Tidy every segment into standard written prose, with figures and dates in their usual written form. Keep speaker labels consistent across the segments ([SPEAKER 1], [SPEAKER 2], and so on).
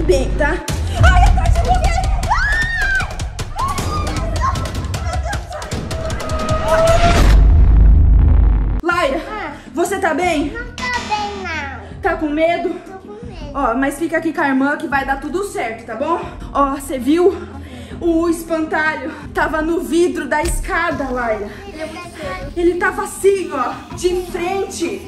[SPEAKER 1] bem, tá? Ai, atrás de você! Laira, você tá bem?
[SPEAKER 2] Não tô bem, não.
[SPEAKER 1] Tá com medo?
[SPEAKER 2] Tô com medo.
[SPEAKER 1] Ó, mas fica aqui com a irmã que vai dar tudo certo, tá bom? Ó, você viu? O espantalho tava no vidro da escada, Laira. Ele tava assim, ó, de frente.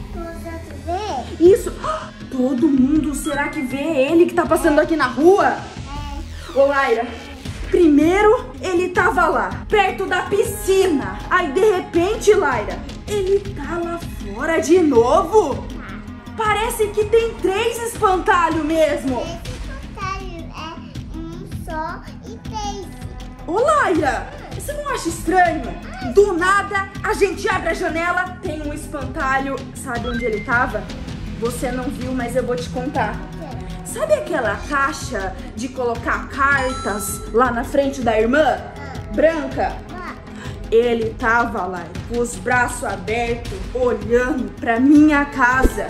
[SPEAKER 1] Isso. Todo mundo, será que vê ele que tá passando aqui na rua? Ô, Laira, primeiro ele tava lá, perto da piscina. Aí, de repente, Laira, ele tá lá fora de novo. Parece que tem 3 espantalhos mesmo.
[SPEAKER 2] Esse espantalho é um só e 3.
[SPEAKER 1] Ô, Laira, você não acha estranho? Do nada, a gente abre a janela, tem um espantalho. Sabe onde ele tava? Você não viu, mas eu vou te contar. Sabe aquela caixa de colocar cartas lá na frente da irmã? Branca? Ele tava lá, com os braços abertos, olhando pra minha casa.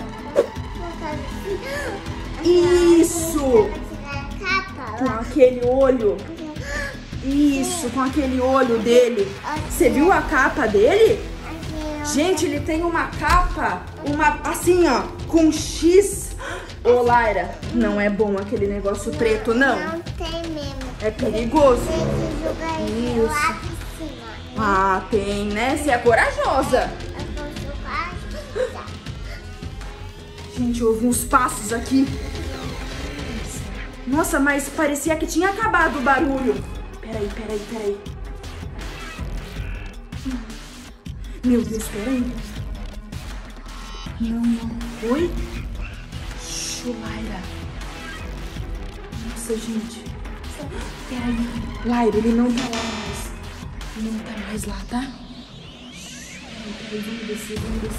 [SPEAKER 1] Isso! Com aquele olho. Isso, com aquele olho dele. Você viu a capa dele? Gente, ele tem uma capa, assim, ó, com X. Ô, Laira, não é bom aquele negócio preto, não.
[SPEAKER 2] Não tem mesmo.
[SPEAKER 1] É perigoso.
[SPEAKER 2] Tem que jogar ele lá em cima.
[SPEAKER 1] Ah, tem, né? Você é corajosa.
[SPEAKER 2] Eu vou jogar.
[SPEAKER 1] Gente, houve uns passos aqui. Nossa, mas parecia que tinha acabado o barulho. Peraí. Meu Deus, peraí. Não. Oi? Laira. Nossa, gente. Peraí. Laira, ele não tá lá mais. Ele não tá mais lá, tá? Peraí, vamos descer.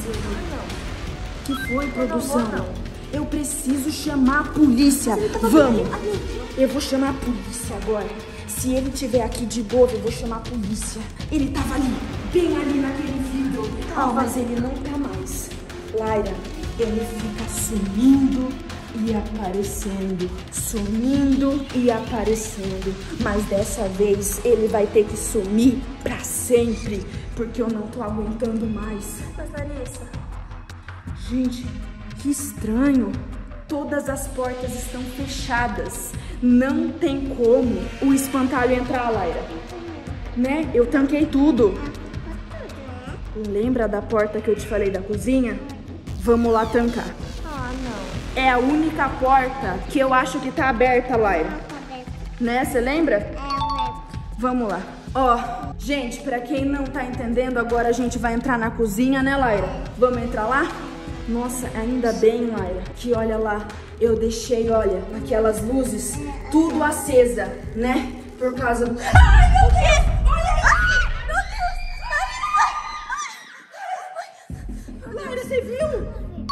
[SPEAKER 1] Que foi, produção? Eu preciso chamar a polícia. Vamos. Eu vou chamar a polícia agora. Se ele estiver aqui de boa, eu vou chamar a polícia. Ele tava ali, bem ali naquele vidro. Mas ele não tá mais. Laira, ele fica sumindo e aparecendo. Sumindo e aparecendo. Mas dessa vez ele vai ter que sumir pra sempre. Porque eu não tô aguentando mais.
[SPEAKER 2] Mas, Larissa...
[SPEAKER 1] Gente, que estranho. Todas as portas estão fechadas. Não tem como o espantalho entrar, Laira. Né? Eu tanquei tudo. Lembra da porta que eu te falei da cozinha? Vamos lá trancar.
[SPEAKER 2] Ah, não.
[SPEAKER 1] É a única porta que eu acho que tá aberta, Laira. Né? Você lembra?
[SPEAKER 2] É, eu lembro.
[SPEAKER 1] Vamos lá. Ó, gente, pra quem não tá entendendo, agora a gente vai entrar na cozinha, né, Laira? Vamos entrar lá? Nossa, ainda bem, Laira, que olha lá, eu deixei, olha, aquelas luzes tudo acesa, né? Por causa do... Ai, meu Deus! Olha aqui! Laira, você viu?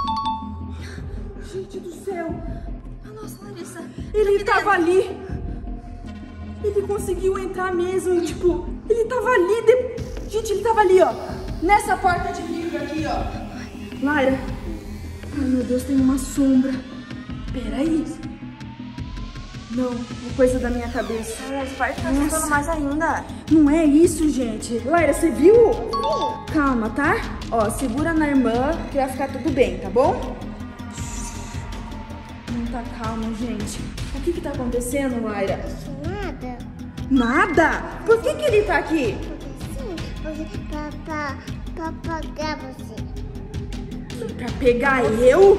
[SPEAKER 1] Gente do céu!
[SPEAKER 2] Nossa, Larissa.
[SPEAKER 1] Ele tava ali. Ele conseguiu entrar mesmo, tipo, ele tava ali. Gente, ele tava ali, ó. Nessa porta de vidro aqui, ó. Laira. Ai, meu Deus, tem uma sombra. Peraí. Não, é coisa da minha cabeça.
[SPEAKER 2] Vai ficar ficando mais ainda.
[SPEAKER 1] Não é isso, gente. Laira, você viu?
[SPEAKER 2] Sim.
[SPEAKER 1] Calma, tá? Ó, segura na irmã que vai ficar tudo bem, tá bom? Não tá calma, gente. O que tá acontecendo, Laira?
[SPEAKER 2] Nada.
[SPEAKER 1] Nada? Por que ele tá aqui?
[SPEAKER 2] Sim, porque pra pagar você.
[SPEAKER 1] Pra pegar eu?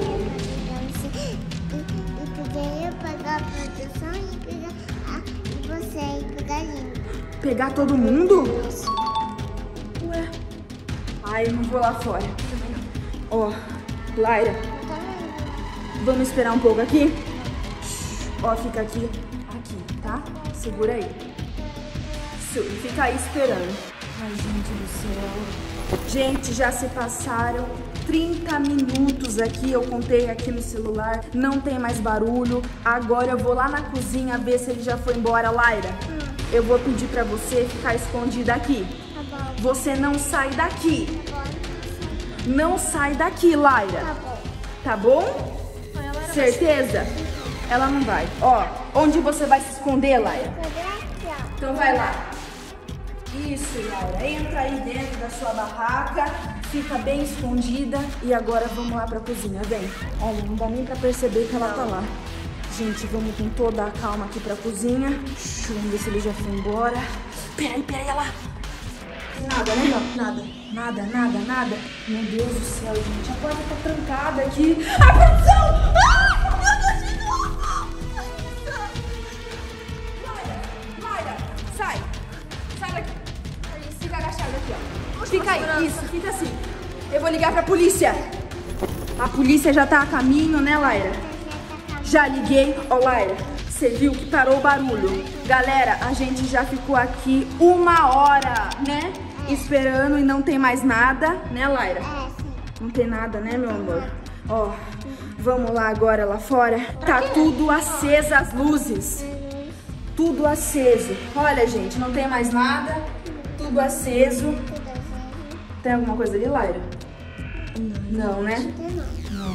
[SPEAKER 2] E pegar eu, pagar a produção e você e pegar a gente.
[SPEAKER 1] Pegar todo mundo? Ué. Ai, eu não vou lá fora. Ó, Laira, vamos esperar um pouco aqui? Ó, fica aqui, tá? Segura aí. Isso, fica aí esperando. Ai, gente do céu. Gente, já se passaram 30 minutos aqui, eu contei aqui no celular, não tem mais barulho. Agora eu vou lá na cozinha ver se ele já foi embora, Laira. Eu vou pedir pra você ficar escondida aqui.
[SPEAKER 2] Tá bom.
[SPEAKER 1] Você não sai daqui. Não sai daqui, Laira.
[SPEAKER 2] Tá bom.
[SPEAKER 1] Tá bom? Certeza? Ela não vai. Ó, onde você vai se esconder, Laira?
[SPEAKER 2] Aqui, ó.
[SPEAKER 1] Então vai lá. Isso, Laira. Entra aí dentro da sua barraca, fica bem escondida e agora vamos lá pra cozinha, vem. Olha, não dá nem pra perceber que ela tá lá. Gente, vamos com toda a calma aqui pra cozinha. Vamos ver se ele já foi embora. Peraí, olha lá. Nada, né? Não, nada. Meu Deus do céu, gente. A porta tá trancada aqui. A produção! Laira, sai daqui. Fica agachada aqui, ó. Fica aí, isso, fica assim. Eu vou ligar pra polícia. A polícia já tá a caminho, né, Laira? Já liguei. Ó, Laira, você viu que parou o barulho. Galera, a gente já ficou aqui 1 hora, né? Esperando e não tem mais nada, né, Laira?
[SPEAKER 2] Sim.
[SPEAKER 1] Não tem nada, né, meu amor? Ó, vamos lá agora lá fora. Tá tudo acesa as luzes. Tudo aceso. Olha, gente, não tem mais nada. Tudo aceso. Tem alguma coisa ali, Laira? Não, né? Não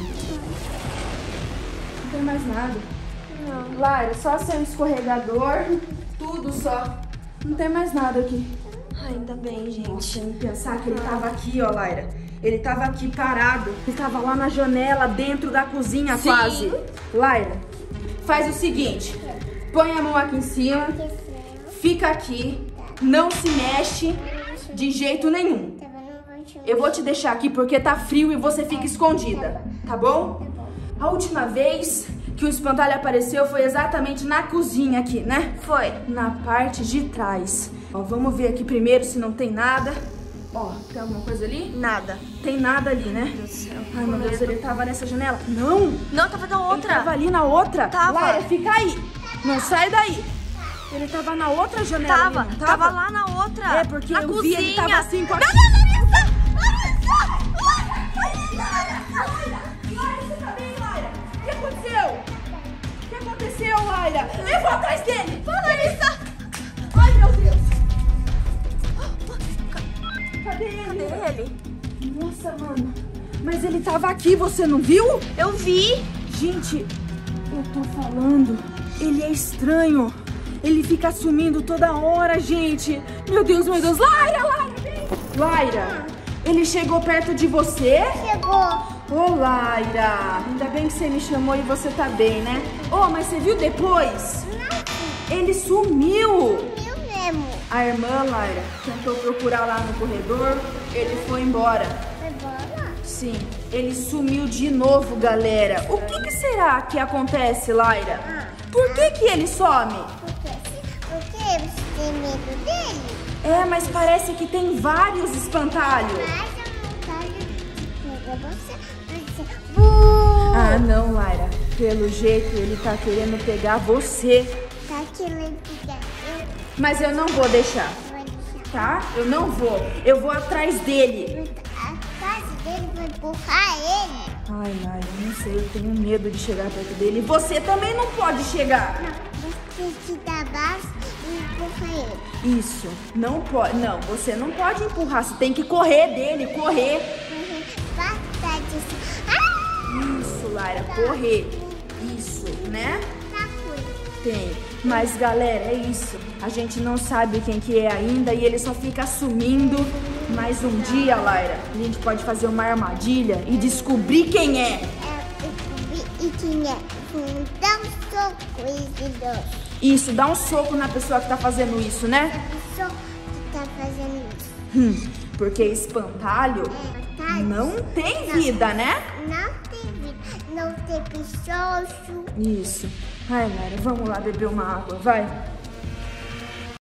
[SPEAKER 1] tem mais nada. Não. Laira, só seu escorregador. Tudo só. Não tem mais nada aqui.
[SPEAKER 3] Ainda bem, gente.
[SPEAKER 1] Nossa, eu pensar que ele tava aqui, ó, Laira. Ele tava aqui parado. Ele tava lá na janela, dentro da cozinha,
[SPEAKER 3] Sim.
[SPEAKER 1] quase. Laira, faz o seguinte. Põe a mão aqui em cima. Fica aqui. Não se mexe de jeito nenhum. Eu vou te deixar aqui porque tá frio e você fica escondida, tá bom? A última vez que o espantalho apareceu foi exatamente na cozinha aqui, né? Foi. Na parte de trás. Ó, vamos ver aqui primeiro se não tem nada. Ó, tem alguma coisa ali?
[SPEAKER 3] Nada.
[SPEAKER 1] Tem nada ali, né?
[SPEAKER 3] Meu Deus do céu.
[SPEAKER 1] Ai, meu Deus, ele tava nessa janela. Não!
[SPEAKER 3] Não, tava na outra.
[SPEAKER 1] Ele tava ali na outra.
[SPEAKER 3] Tava.
[SPEAKER 1] Laira, fica aí. Não sai daí. Ele tava na outra janela.
[SPEAKER 3] Tava.
[SPEAKER 1] Ali, não
[SPEAKER 3] Tava lá na outra.
[SPEAKER 1] É, porque
[SPEAKER 3] na
[SPEAKER 1] eu
[SPEAKER 3] cozinha.
[SPEAKER 1] vi, ele tava assim com a...
[SPEAKER 3] Não, Larissa!
[SPEAKER 1] Laira, você tá bem, Laira? O que aconteceu? O que aconteceu, Laira? Eu vou atrás dele.
[SPEAKER 3] Larissa!
[SPEAKER 1] Ai, meu Deus. Cadê ele?
[SPEAKER 3] Cadê ele?
[SPEAKER 1] Nossa, mano. Mas ele tava aqui, você não viu?
[SPEAKER 3] Eu vi.
[SPEAKER 1] Gente, eu tô falando. Ele é estranho. Ele fica sumindo toda hora, gente. Meu Deus, meu Deus. Laira, vem. Laira, ele chegou perto de você?
[SPEAKER 2] Chegou.
[SPEAKER 1] Ô, Laira, ainda bem que você me chamou e você tá bem, né? Ô, mas você viu depois? Ele sumiu.
[SPEAKER 2] Sumiu mesmo.
[SPEAKER 1] A irmã, Laira, tentou procurar lá no corredor, ele foi embora.
[SPEAKER 2] Foi embora?
[SPEAKER 1] Sim, ele sumiu de novo, galera. O que será que acontece, Laira? Por que ele some?
[SPEAKER 2] Porque você tem medo dele?
[SPEAKER 1] É, mas parece que tem vários espantalhos.
[SPEAKER 2] Mas a vontade de pegar você.
[SPEAKER 1] Ah, não, Laira. Pelo jeito, ele tá querendo pegar você.
[SPEAKER 2] Tá querendo pegar eu?
[SPEAKER 1] Mas eu não vou deixar,
[SPEAKER 2] Vou deixar.
[SPEAKER 1] tá? Eu não vou. Eu vou atrás dele.
[SPEAKER 2] A casa dele vai empurrar ele.
[SPEAKER 1] Ai, Laira, não sei. Eu tenho medo de chegar perto dele. Você também não pode chegar.
[SPEAKER 2] Não, você te dá base e empurra ele.
[SPEAKER 1] Isso. Não pode. Não, você não pode empurrar. Você tem que correr dele. Correr.
[SPEAKER 2] Basta disso.
[SPEAKER 1] Isso, Laira. Correr. Isso, né?
[SPEAKER 2] Tá coisa.
[SPEAKER 1] Tem. Mas, galera, é isso. A gente não sabe quem que é ainda e ele só fica sumindo. Mas um dia, Laira, a gente pode fazer uma armadilha e descobrir quem é.
[SPEAKER 2] E quem é? Dá um soco e
[SPEAKER 1] Isso, dá um soco na pessoa que tá fazendo isso, né?
[SPEAKER 2] a pessoa que tá fazendo isso.
[SPEAKER 1] Porque espantalho
[SPEAKER 2] Espantalho?
[SPEAKER 1] não tem vida, né?
[SPEAKER 2] Não tem vida. Não tem pichocho.
[SPEAKER 1] Isso. Ai, Laira, vamos lá beber uma água, vai.